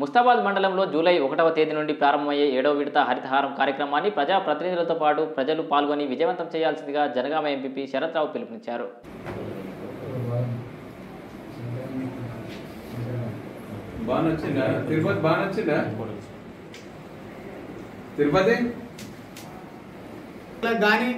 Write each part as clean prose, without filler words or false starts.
ముస్తాబాద్ మండలంలో జూలై 1వ తేదీ నుండి ప్రారంభమయ్యే 7వ విడత హరితహారం కార్యక్రమాన్ని ప్రజా ప్రతినిధులతో పాటు ప్రజలు పాల్గొని విజయవంతం చేయాల్సిందిగా జనగామ ఎంపీ శరత్రావు పిలుపునిచ్చారు. కానీ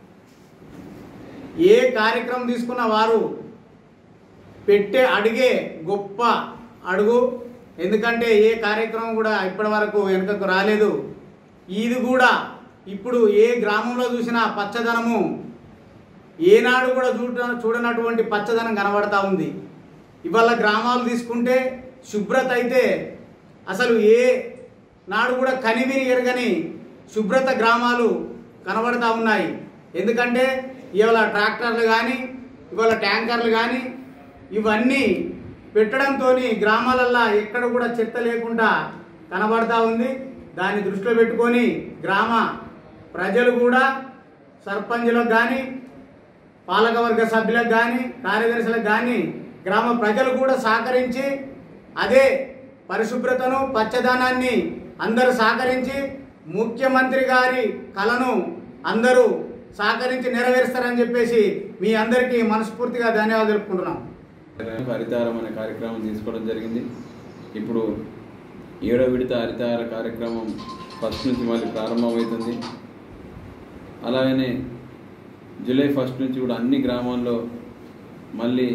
ఏ కార్యక్రమం తీసుకున్న వారు పెట్టే అడిగే గొప్ప అడుగు. ఎందుకంటే ఏ కార్యక్రమం కూడా ఇప్పటి వరకు వెనుకకు రాలేదు. ఇది కూడా ఇప్పుడు ఏ గ్రామంలో చూసినా పచ్చదనము ఏనాడు కూడా చూడనటువంటి పచ్చదనం కనబడతా ఉంది. ఇవాళ గ్రామాలు తీసుకుంటే శుభ్రత అయితే అసలు ఏ నాడు కూడా కనివిని ఎరగని శుభ్రత గ్రామాలు కనబడతా ఉన్నాయి. ఎందుకంటే ఇవాళ ట్రాక్టర్లు కానీ ఇవాళ ట్యాంకర్లు కానీ ఇవన్నీ పెట్టడంతో గ్రామాలల్లో ఎక్కడ కూడా చెత్త లేకుండా కనబడతా ఉంది. దాన్ని దృష్టిలో పెట్టుకొని గ్రామ ప్రజలు కూడా సర్పంచులకు కానీ పాలకవర్గ సభ్యులకు కానీ కార్యదర్శులకు కానీ గ్రామ ప్రజలు కూడా సహకరించి అదే పరిశుభ్రతను పచ్చదనాన్ని అందరూ సహకరించి ముఖ్యమంత్రి గారి కలను అందరూ సహకరించి నెరవేరుస్తారని చెప్పేసి మీ అందరికీ మనస్ఫూర్తిగా ధన్యవాదాలు తెలుపుకుంటున్నాం. హరితహారం అనే కార్యక్రమం తీసుకోవడం జరిగింది. ఇప్పుడు 7వ విడత హరితహార కార్యక్రమం ఫస్ట్ నుంచి మళ్ళీ ప్రారంభమవుతుంది. అలాగనే జూలై 1 నుంచి కూడా అన్ని గ్రామాల్లో మళ్ళీ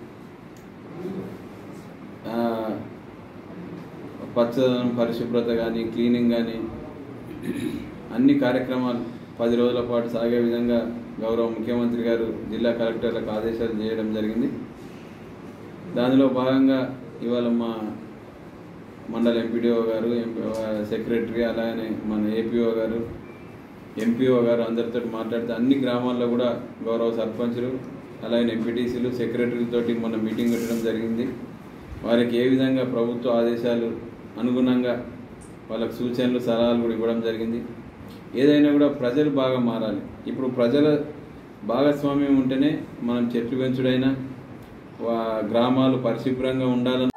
పచ్చదనం పరిశుభ్రత కానీ క్లీనింగ్ కానీ అన్ని కార్యక్రమాలు 10 రోజుల పాటు సాగే విధంగా గౌరవ ముఖ్యమంత్రి గారు జిల్లా కలెక్టర్లకు ఆదేశాలు చేయడం జరిగింది. దానిలో భాగంగా ఇవాళ మా మండల ఎంపీడీఓ గారు సెక్రటరీ అలాగనే మన ఏపీఓ గారు ఎంపీఓ గారు అందరితో మాట్లాడితే అన్ని గ్రామాల్లో కూడా గౌరవ సర్పంచులు అలాగే ఎంపీటీసీలు సెక్రటరీలతోటి మొన్న మీటింగ్ పెట్టడం జరిగింది. వారికి ఏ విధంగా ప్రభుత్వ ఆదేశాలు అనుగుణంగా వాళ్ళకు సూచనలు సలహాలు కూడా ఇవ్వడం జరిగింది. ఏదైనా కూడా ప్రజలు బాగా మారాలి. ఇప్పుడు ప్రజల భాగస్వామ్యం ఉంటేనే మనం చెట్లు పెంచుడైనా గ్రామాలు పరిశుభ్రంగా ఉండాలని